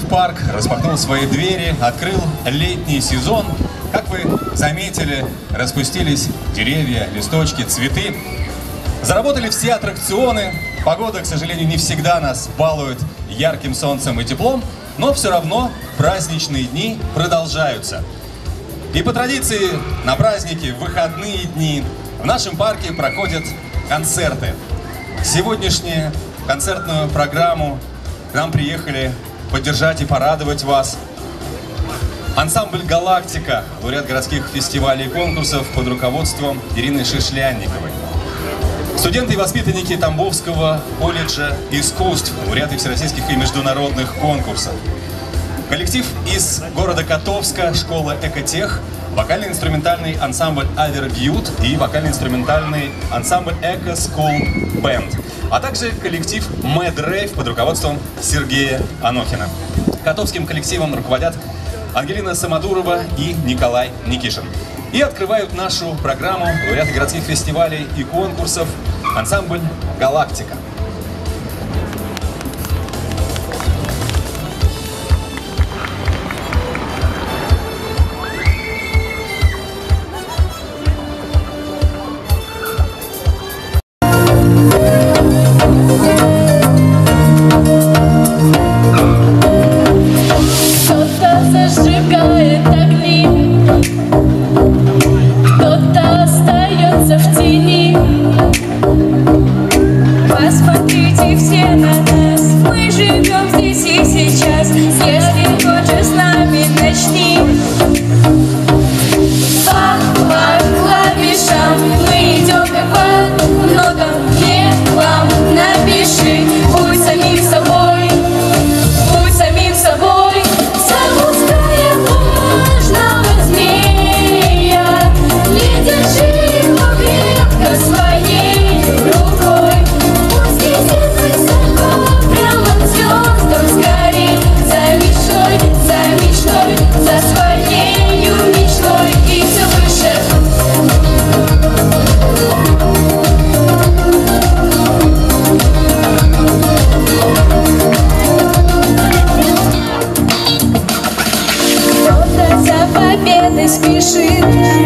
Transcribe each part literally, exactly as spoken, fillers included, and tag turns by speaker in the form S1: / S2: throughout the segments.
S1: парк распахнул свои двери, открыл летний сезон. Как вы заметили, распустились деревья, листочки, цветы. Заработали все аттракционы. Погода, к сожалению, не всегда нас балует ярким солнцем и теплом, но все равно праздничные дни продолжаются. И по традиции на праздники, в выходные дни в нашем парке проходят концерты. Сегодняшнюю концертную программу к нам приехали поддержать и порадовать вас ансамбль «Галактика», лауреат городских фестивалей и конкурсов под руководством Ирины Шишлянниковой. Студенты и воспитанники Тамбовского колледжа искусств, лауреаты всероссийских и международных конкурсов. Коллектив из города Котовска, школа «Экотех», вокально-инструментальный ансамбль «Авербьют» и вокально-инструментальный ансамбль «Эко Скул Бэнд», а также коллектив «Мэд Рейв» под руководством Сергея Анохина. Котовским коллективом руководят Ангелина Самодурова и Николай Никишин. И открывают нашу программу лауреаты городских фестивалей и конкурсов ансамбль «Галактика».
S2: Посмотрите все на нас, мы живем здесь и сейчас. Если хочешь с нами, начни. По, по клавишам мы идем как по нотам, делам. Напиши, будь самим собой, будь самим собой. Запуская бумажного змея, не держи его крепко своей рукой. Прямо к звездам скорей, за мечтой, за мечтой, за своею мечтой и все выше. Кто-то за победой спешит,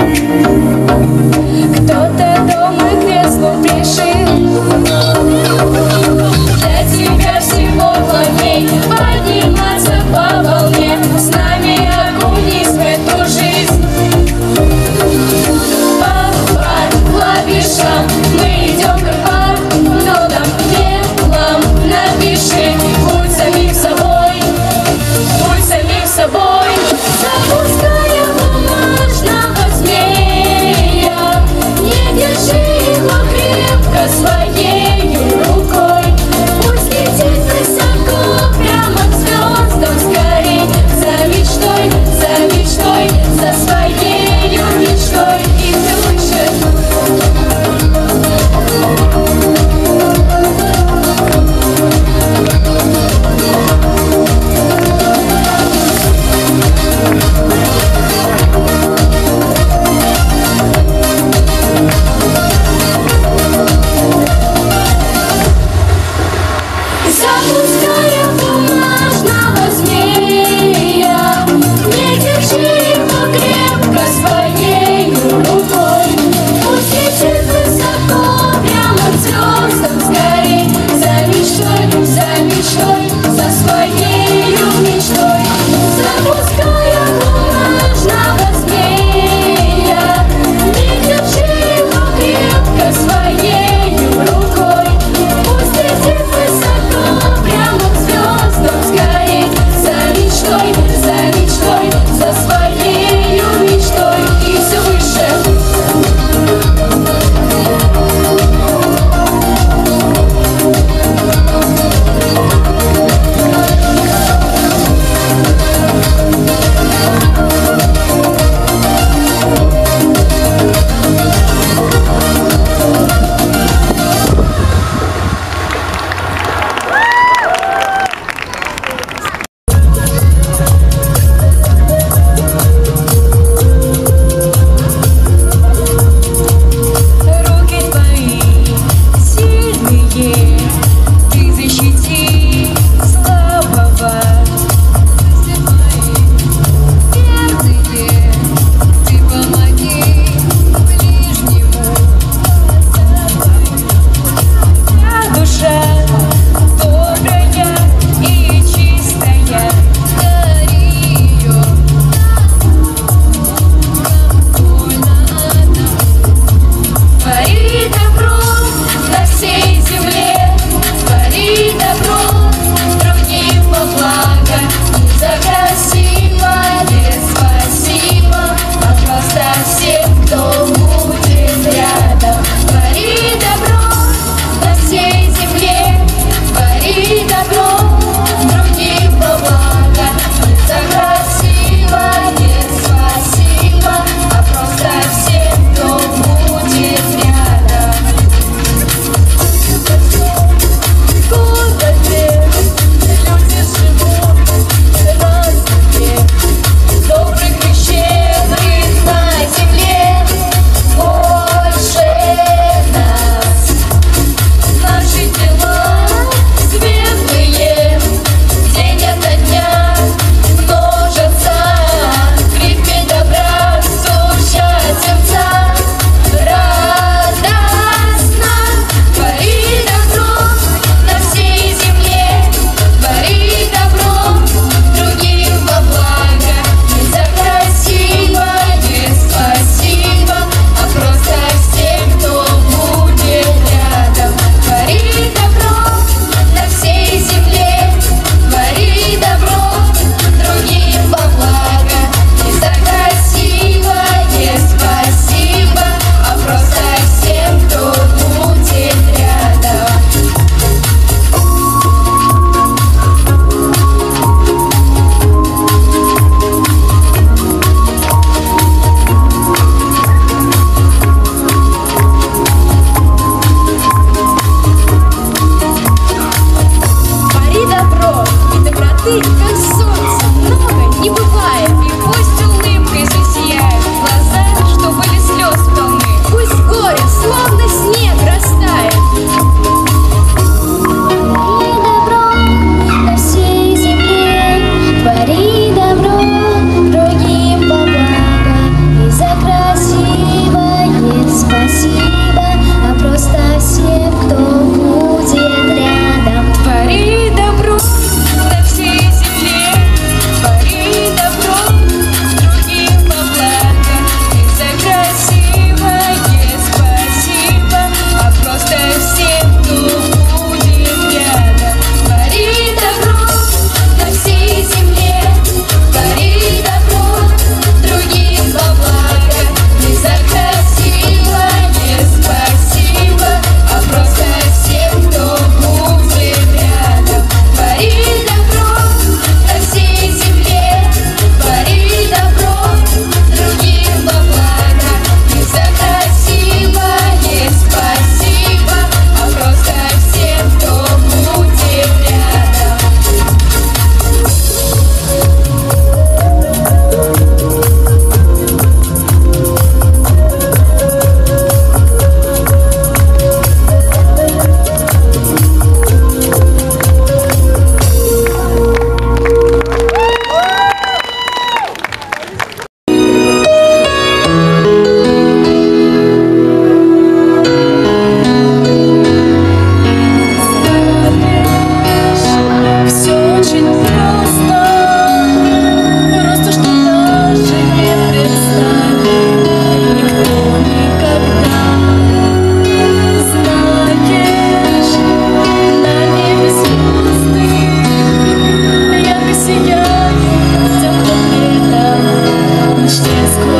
S2: кто-то дом и кресло пришил. Для тебя всего плавней подниматься по волне, с нами окунись в эту жизнь. По, по клавишам мы идем как по нотам, делам. Напиши, будь самим собой, будь самим собой. Запуская бумажного змея, не держи его крепко своей рукой. Пусть летит высоко, прямо к звездам скорей, за мечтой, за мечтой, за своей мечтой и все выше. Запуская бумажного змея, не держи его крепко своей рукой.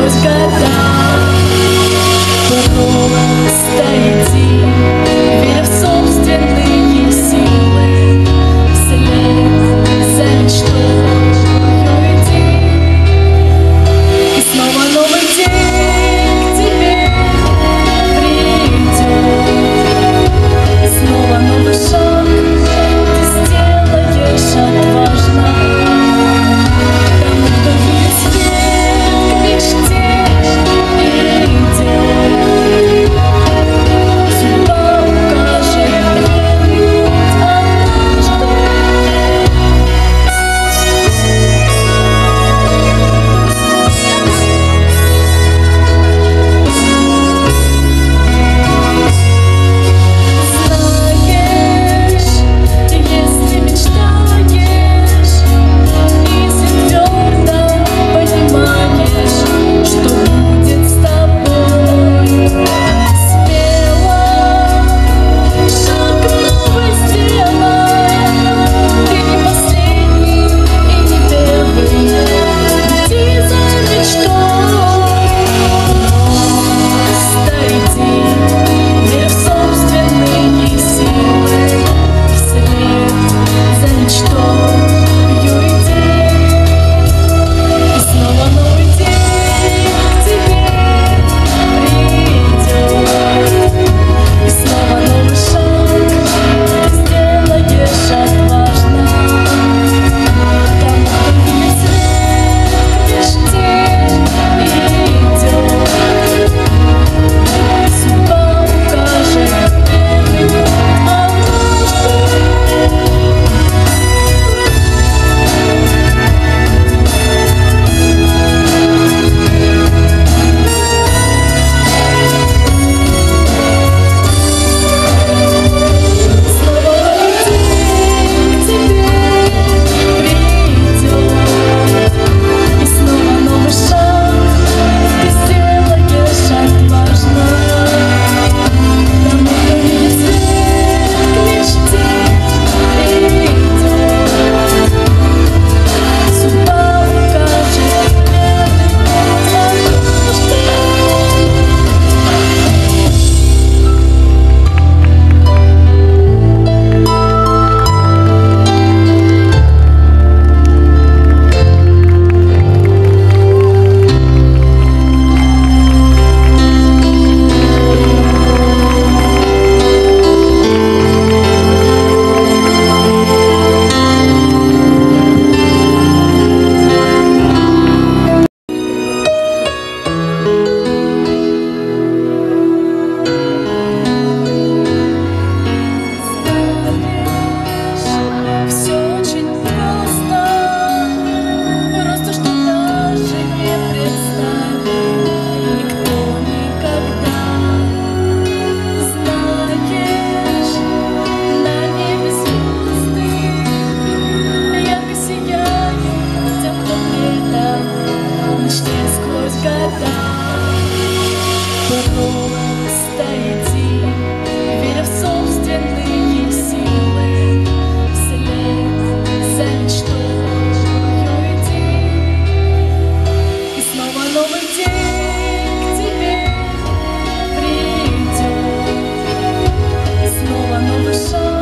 S2: сквозь года. Просто иди, веря в собственные силы, вслед за мечтой иди. И снова новый день к тебе придет, и снова новый шаг ты сделаешь отважно. Тому, кто видит свет к мечте идет, судьба укажет верный путь однажды. Знаешь, если мечтаешь, если твердо понимаешь, что будет с тобой, смело шаг новый сделай. Ты не последний и не первый, иди за мечтой. Просто иди, веря в собственные силы, вслед за мечтой иди. И снова новый день к тебе придет, и снова новый шаг ты сделаешь отважно. Тому, кто видит свет к мечте идет, судьба укажет верный путь однажды. Снова новый день к тебе придет, и снова новый шаг ты сделаешь отважно. Тому, кто видит свет к мечте идет, судьба укажет верный путь однажды. Все очень просто, просто что даже не представит никто никогда. Знаешь, на небе звезды ярко сияют тем, кто предан мечте сквозь года. Просто иди, веря в собственные силы, вслед за мечтой иди. И снова новый день к тебе придет, и снова новый шаг